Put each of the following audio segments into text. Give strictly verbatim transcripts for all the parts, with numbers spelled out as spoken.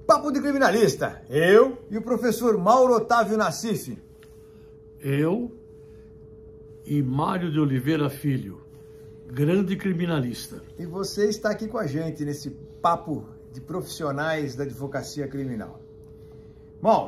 Papo de Criminalista, eu e o professor Mauro Otávio Nassif. Eu e Mário de Oliveira Filho, grande criminalista. E você está aqui com a gente nesse papo de profissionais da advocacia criminal. Mauro,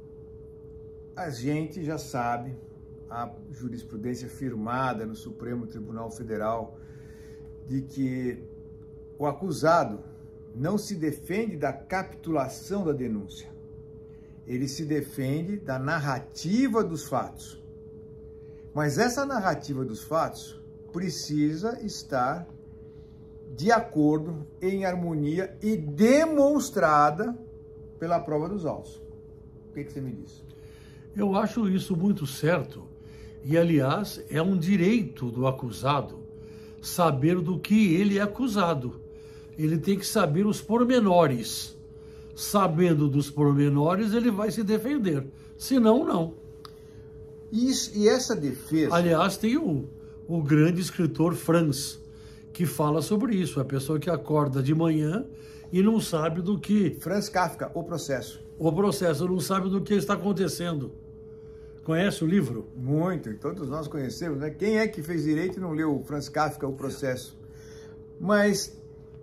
a gente já sabe, a jurisprudência firmada no Supremo Tribunal Federal, de que o acusado não se defende da capitulação da denúncia. Ele se defende da narrativa dos fatos. Mas essa narrativa dos fatos precisa estar de acordo, em harmonia e demonstrada pela prova dos autos. O que, que você me diz? Eu acho isso muito certo e, aliás, é um direito do acusado saber do que ele é acusado. Ele tem que saber os pormenores. Sabendo dos pormenores, ele vai se defender. Senão, não. Isso, e essa defesa... Aliás, tem o, o grande escritor Franz, que fala sobre isso. A pessoa que acorda de manhã e não sabe do que... Franz Kafka, O Processo. O Processo, não sabe do que está acontecendo. Conhece o livro? Muito, todos nós conhecemos, né? Quem é que fez direito e não leu o Franz Kafka, O Processo? Mas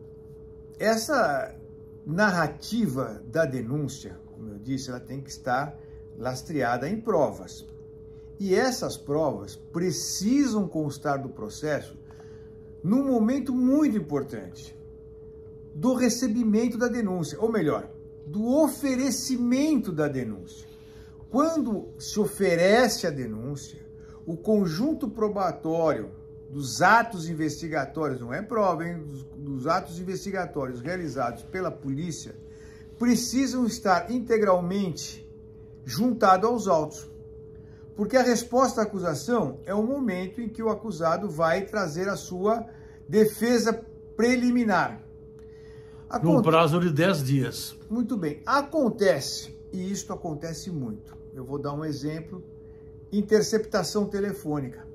essa narrativa da denúncia, como eu disse, ela tem que estar lastreada em provas. E essas provas precisam constar do processo num momento muito importante, do recebimento da denúncia, ou melhor, do oferecimento da denúncia. Quando se oferece a denúncia, o conjunto probatório dos atos investigatórios, não é prova, hein? Dos, dos atos investigatórios realizados pela polícia, precisam estar integralmente juntados aos autos. Porque a resposta à acusação é o momento em que o acusado vai trazer a sua defesa preliminar. Aconte... No prazo de dez dias. Muito bem. Acontece, e isto acontece muito. Eu vou dar um exemplo. Interceptação telefônica.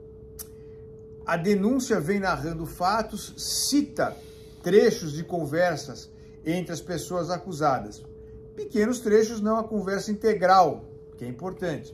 A denúncia vem narrando fatos, cita trechos de conversas entre as pessoas acusadas. Pequenos trechos, não a conversa integral, que é importante.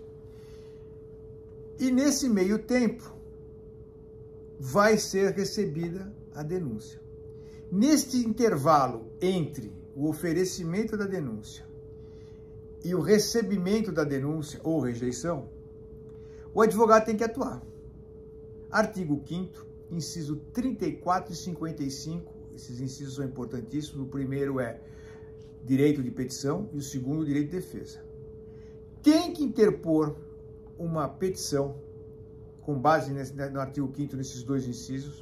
E nesse meio tempo, vai ser recebida a denúncia. Neste intervalo entre o oferecimento da denúncia e o recebimento da denúncia ou rejeição, o advogado tem que atuar. Artigo quinto, inciso trinta e quatro e cinquenta e cinco, esses incisos são importantíssimos. O primeiro é direito de petição e o segundo, direito de defesa. Tem que interpor uma petição, com base nesse, no artigo quinto, nesses dois incisos,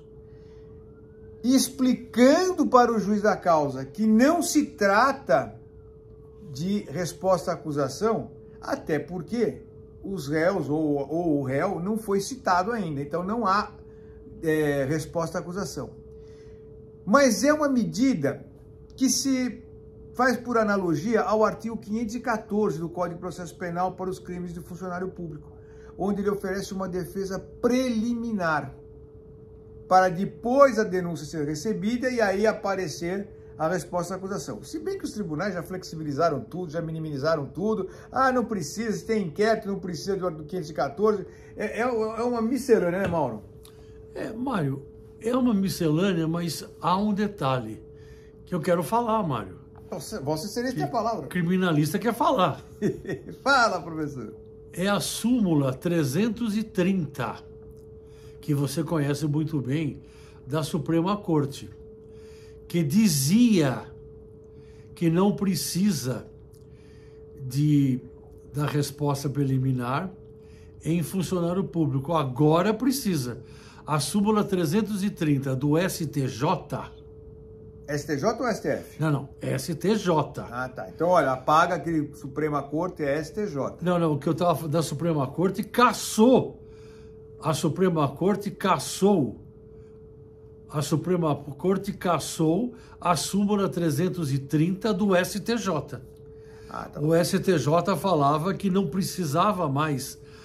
explicando para o juiz da causa que não se trata de resposta à acusação, até porque os réus ou, ou o réu não foi citado ainda, então não há é, resposta à acusação. Mas é uma medida que se faz por analogia ao artigo quinhentos e quatorze do Código de Processo Penal para os crimes de funcionário público, onde ele oferece uma defesa preliminar, para depois a denúncia ser recebida e aí aparecer a resposta à acusação. Se bem que os tribunais já flexibilizaram tudo, já minimizaram tudo. Ah, não precisa, se tem inquérito, não precisa do artigo quinhentos e quatorze. É, é, é uma miscelânea, né, Mauro? É, Mário, é uma miscelânea, mas há um detalhe que eu quero falar, Mário. Vossa Excelência tem a palavra. Criminalista quer falar. Fala, professor. É a súmula trezentos e trinta, que você conhece muito bem, da Suprema Corte, que dizia que não precisa de, da resposta preliminar em funcionário público. Agora precisa. A súmula trezentos e trinta do S T J... S T J ou S T F? Não, não, S T J. Ah, tá. Então, olha, apaga aquele Suprema Corte, é S T J. Não, não, o que eu estava da Suprema Corte cassou. A Suprema Corte cassou. A Suprema Corte cassou a súmula trezentos e trinta do S T J. Ah, tá. O S T J falava que não precisava mais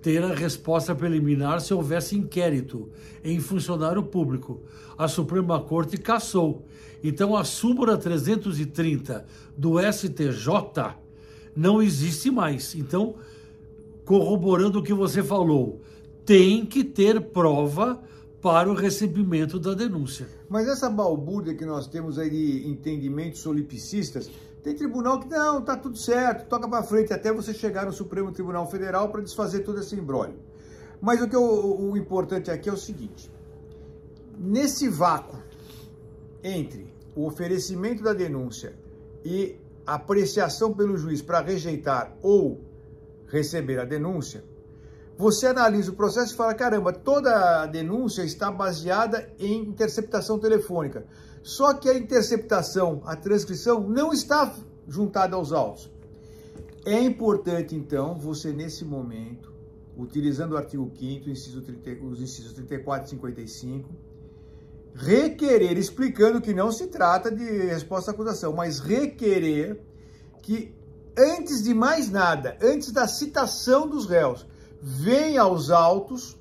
ter a resposta preliminar se houvesse inquérito em funcionário público. A Suprema Corte cassou. Então, a súmula trezentos e trinta do S T J não existe mais. Então, corroborando o que você falou, tem que ter prova para o recebimento da denúncia. Mas essa balbúrdia que nós temos aí de entendimentos solipicistas, tem tribunal que não, tá tudo certo, toca para frente até você chegar no Supremo Tribunal Federal para desfazer todo esse imbróglio. Mas o que eu, o importante aqui é o seguinte: nesse vácuo entre o oferecimento da denúncia e a apreciação pelo juiz para rejeitar ou receber a denúncia, você analisa o processo e fala, caramba, toda a denúncia está baseada em interceptação telefônica. Só que a interceptação, a transcrição, não está juntada aos autos. É importante, então, você, nesse momento, utilizando o artigo quinto, inciso trinta, os incisos trinta e quatro e cinquenta e cinco, requerer, explicando que não se trata de resposta à acusação, mas requerer que, antes de mais nada, antes da citação dos réus, venha aos autos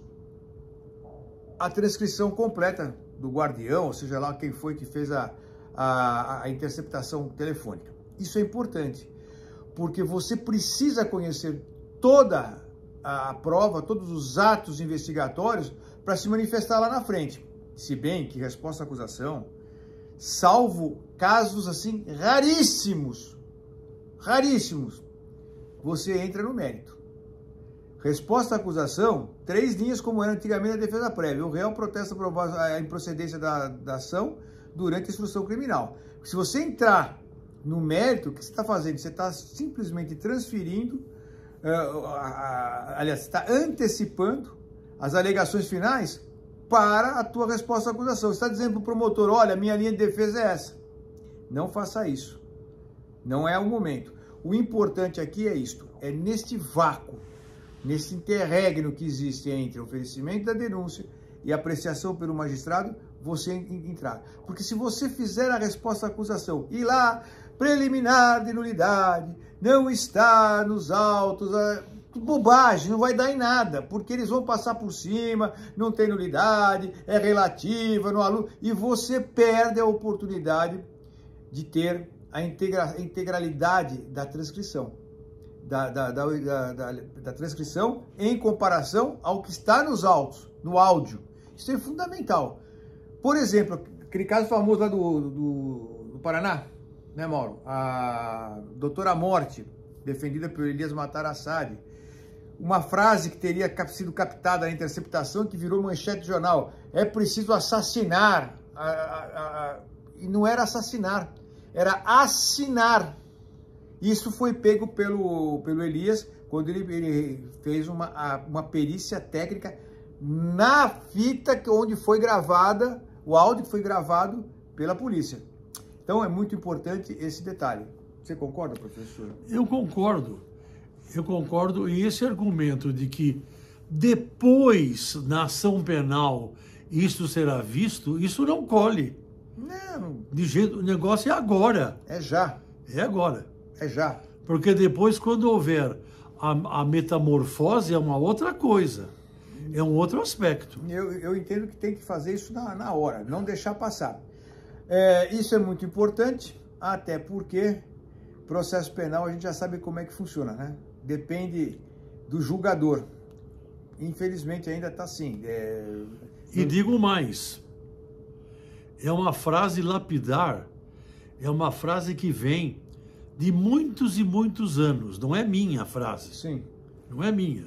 a transcrição completa do guardião, ou seja lá quem foi que fez a, a, a interceptação telefônica. Isso é importante, porque você precisa conhecer toda a prova, todos os atos investigatórios para se manifestar lá na frente. Se bem que resposta à acusação, salvo casos assim raríssimos, raríssimos, você entra no mérito. Resposta à acusação, três linhas como era antigamente a defesa prévia. O réu protesta a improcedência da, da ação durante a instrução criminal. Se você entrar no mérito, o que você está fazendo? Você está simplesmente transferindo, uh, a, a, aliás, está antecipando as alegações finais para a tua resposta à acusação. Você está dizendo para o promotor, olha, minha linha de defesa é essa. Não faça isso. Não é o momento. O importante aqui é isto, é neste vácuo, nesse interregno que existe entre o oferecimento da denúncia e a apreciação pelo magistrado, você entrar. Porque se você fizer a resposta à acusação e lá, preliminar de nulidade, não está nos autos, a... bobagem, não vai dar em nada, porque eles vão passar por cima, não tem nulidade, é relativa no aluno, e você perde a oportunidade de ter a integra... integralidade da transcrição. Da, da, da, da, da transcrição em comparação ao que está nos autos, no áudio. Isso é fundamental. Por exemplo, aquele caso famoso lá do, do, do Paraná, né, Mauro? A doutora Morte, defendida por Elias Matarassade. Uma frase que teria sido captada na interceptação que virou manchete de jornal. É preciso assassinar. A, a, a, e não era assassinar, era assinar. Isso foi pego pelo, pelo Elias quando ele, ele fez uma, uma perícia técnica na fita onde foi gravada, o áudio que foi gravado pela polícia. Então é muito importante esse detalhe. Você concorda, professor? Eu concordo. Eu concordo. E esse argumento de que depois, na ação penal, isso será visto, isso não colhe. Não. De jeito, o negócio é agora. É já. É agora. É já. Porque depois, quando houver a, a metamorfose, é uma outra coisa. É um outro aspecto. Eu, eu entendo que tem que fazer isso na, na hora, não deixar passar. É, isso é muito importante, até porque processo penal a gente já sabe como é que funciona, né? Depende do julgador. Infelizmente ainda está assim. É... E digo mais, é uma frase lapidar, é uma frase que vem de muitos e muitos anos. Não é minha a frase. Sim. Não é minha.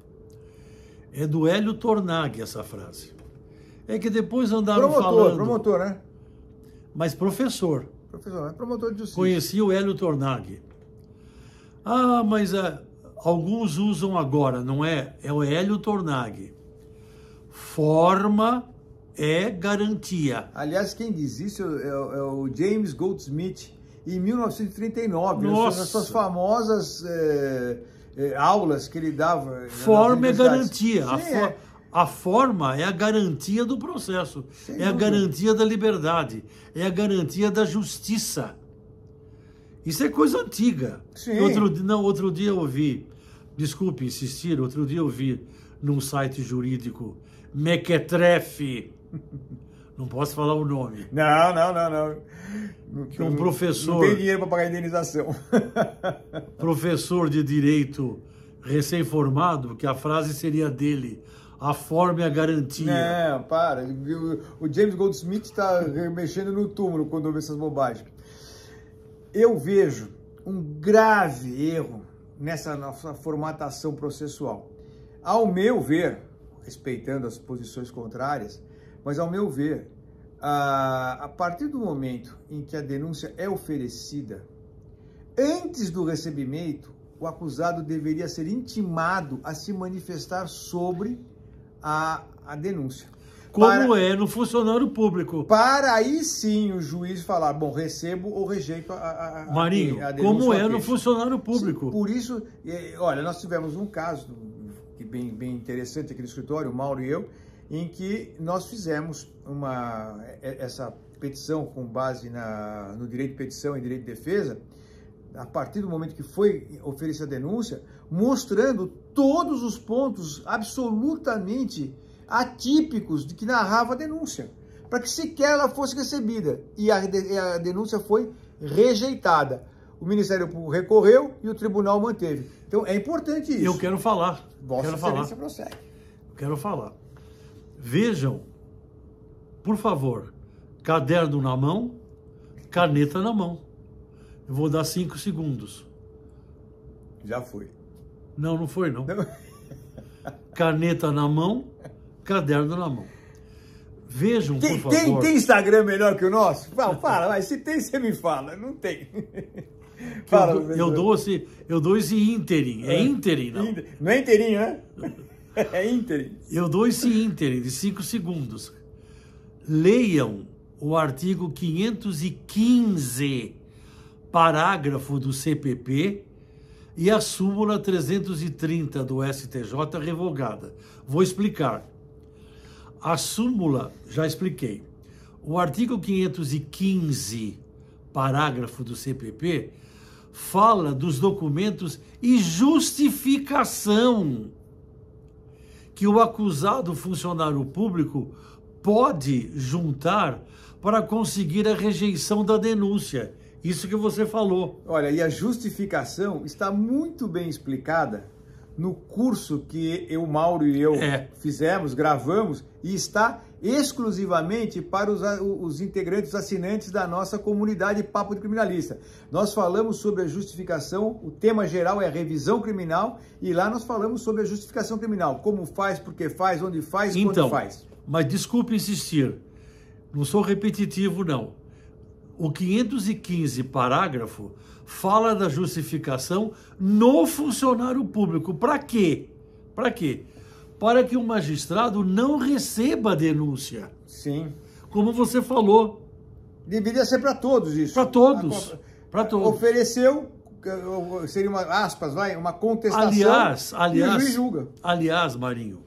É do Hélio Tornag essa frase. É que depois andaram promotor, falando... Promotor, né? Mas professor. Professor, é promotor de justiça. Conheci o Hélio Tornag. Ah, mas é, alguns usam agora, não é? É o Hélio Tornag. Forma é garantia. Aliás, quem diz isso é, é o James Goldsmith, em mil novecentos e trinta e nove, Nossa. nas suas famosas é, é, aulas que ele dava. Forma é garantia. Sim, a, for, é. a forma é a garantia do processo, Sem é a dúvida. garantia da liberdade, é a garantia da justiça. Isso é coisa antiga. Sim. Outro, não, outro dia eu ouvi desculpe insistir, outro dia eu vi num site jurídico Mequetrefe, não posso falar o nome. Não, não, não, não. Que um professor... Não tem dinheiro para pagar a indenização. Professor de direito recém-formado, que a frase seria dele, a forma e a garantia. Não, para. O James Goldsmith está mexendo no túmulo quando ouve essas bobagens. Eu vejo um grave erro nessa nossa formatação processual. Ao meu ver, respeitando as posições contrárias, mas ao meu ver, a, a partir do momento em que a denúncia é oferecida, antes do recebimento, o acusado deveria ser intimado a se manifestar sobre a, a denúncia. Como para, é no funcionário público. Para aí sim o juiz falar, bom, recebo ou rejeito a, a, Marinho, a denúncia. como é no funcionário público. Sim, por isso, olha, nós tivemos um caso bem, bem interessante aqui no escritório, o Mauro e eu, em que nós fizemos uma, essa petição com base na, no direito de petição e direito de defesa, a partir do momento que foi oferecida a denúncia, mostrando todos os pontos absolutamente atípicos de que narrava a denúncia, para que sequer ela fosse recebida. E a, a denúncia foi rejeitada. O Ministério Público recorreu e o tribunal manteve. Então é importante isso. Eu quero falar. Vossa quero falar. prossegue. Quero falar. Vejam, por favor, caderno na mão, caneta na mão. Eu vou dar cinco segundos. Já foi. Não, não foi não. não. Caneta na mão, caderno na mão. Vejam, tem, por favor. Tem, tem Instagram melhor que o nosso? Fala, fala, mas se tem, você me fala. Não tem. Fala, eu, eu, dou esse, eu dou esse ínterim. É, é ínterim, não? Não é inteirinho, né? É ínterim. Eu dou esse ínterim de cinco segundos. Leiam o artigo quinhentos e quinze, parágrafo do C P P, e a súmula trezentos e trinta do S T J revogada. Vou explicar. A súmula, já expliquei. O artigo quinhentos e quinze, parágrafo do C P P, fala dos documentos e justificação que o acusado funcionário público pode juntar para conseguir a rejeição da denúncia. Isso que você falou. Olha, e a justificação está muito bem explicada no curso que eu, Mauro e eu é. fizemos, gravamos, e está exclusivamente para os, os integrantes assinantes da nossa comunidade Papo de Criminalista. Nós falamos sobre a justificação, o tema geral é a revisão criminal, e lá nós falamos sobre a justificação criminal, como faz, por que faz, onde faz, então, quando faz. Mas desculpe insistir, não sou repetitivo não. O quinhentos e quinze parágrafo fala da justificação no funcionário público. Para quê? Para quê? Para que o magistrado não receba a denúncia. Sim. Como você falou. Deveria ser para todos isso. Para todos. Para todos. Ofereceu, seria uma, aspas, vai, uma contestação. Aliás, aliás, e o juiz julga. Aliás, Marinho,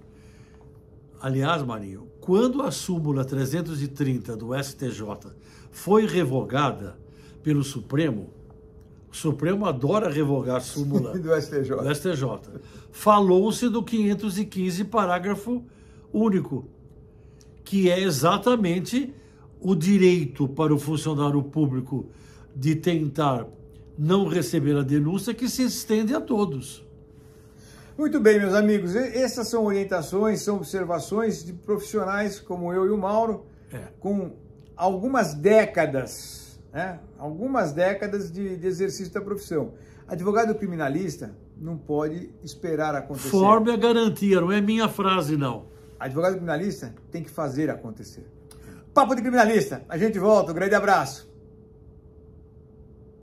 aliás, Marinho, quando a súmula trezentos e trinta do S T J foi revogada pelo Supremo, o Supremo adora revogar a súmula do S T J. Do S T J. Falou-se do quinhentos e quinze, parágrafo único, que é exatamente o direito para o funcionário público de tentar não receber a denúncia, que se estende a todos. Muito bem, meus amigos, essas são orientações, são observações de profissionais como eu e o Mauro, é. com algumas décadas, né? Algumas décadas de, de exercício da profissão. Advogado criminalista não pode esperar acontecer. Forme a garantia, não é minha frase, não. Advogado criminalista tem que fazer acontecer. Papo de Criminalista, a gente volta, um grande abraço.